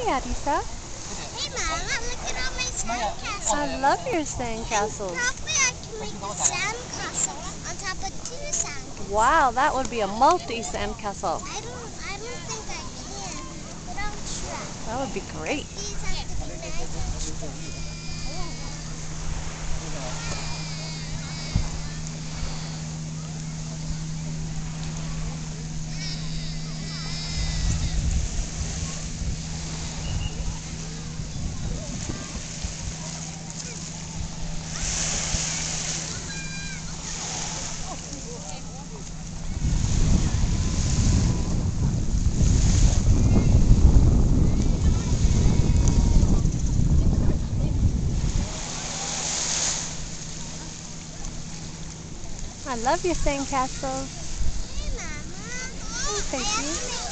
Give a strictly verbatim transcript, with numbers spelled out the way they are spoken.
Arisa. Hey Mama, look at all my sandcastles. I love your sandcastles. Probably I can make a sandcastle on top of two sandcastles. Wow, that would be a multi-sandcastle. I don't, I don't think I can, but I'll try. That would be great. These have to be nice and strong. I love your sandcastles. Hey Mama, Thank I you. have to make